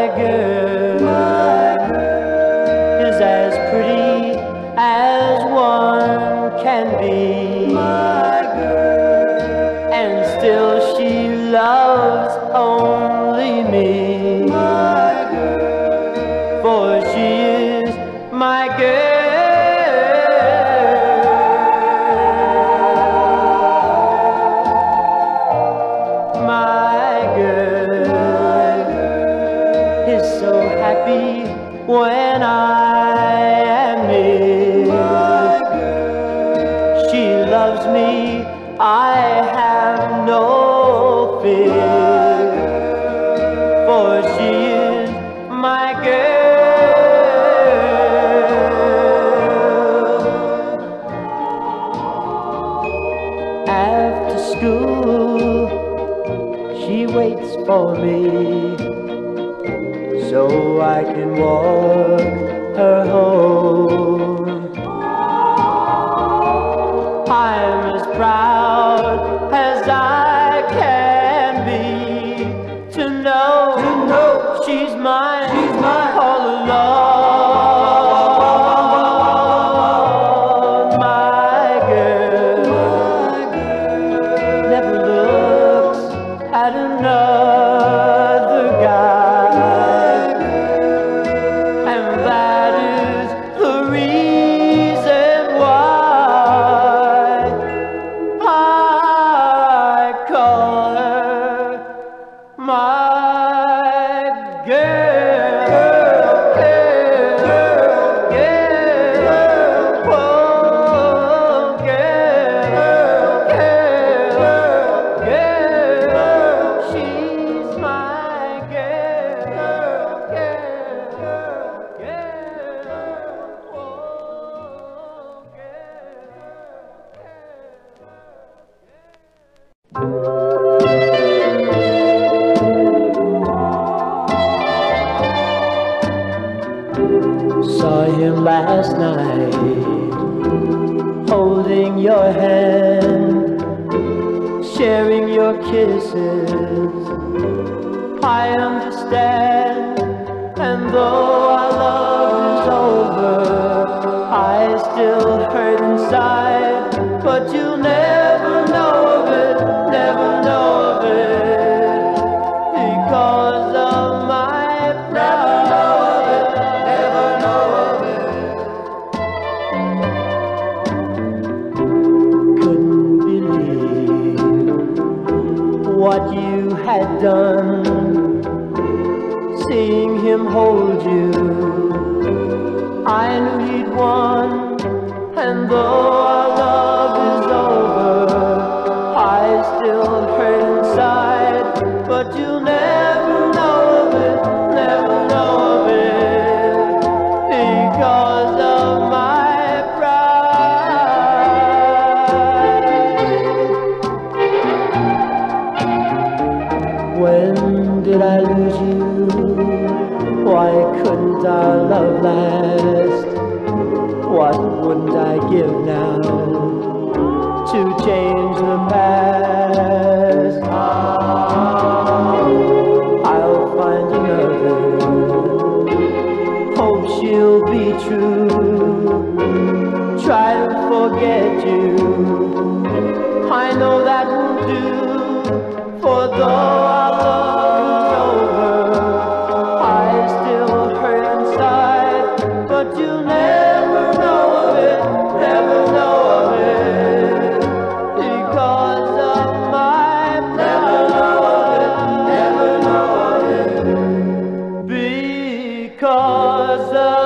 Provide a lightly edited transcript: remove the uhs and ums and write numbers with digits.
girl is as pretty as one can be, and still she loves only me, for she is my girl. My girl is so happy when I am near. She loves me, I have no fear, for she is my girl. After school she waits for me, so I can walk her home. I'm as proud as I can be to know she's mine all alone. My girl never looks at another guy, and that is the reason why I call her my girl, she's my Saw him last night, holding your hand, sharing your kisses. I understand, and though our love is over, I still hurt inside. But you'll never know of it, never know of it, because of my pride. Never know of it. Couldn't believe what you had done, seeing him hold you. I knew he'd won, and though our love is over, I still hurt inside. But you'll never know of it, never know of it, because of my pride. When did I lose you? Why couldn't our love last? What wouldn't I give now to change the past? I'll find another, hope she'll be true, try to forget you. I know that won't do, for though our love is over, I still hurt inside. But you'll never know of it, never know of it, because of my pride. Never know of it, because of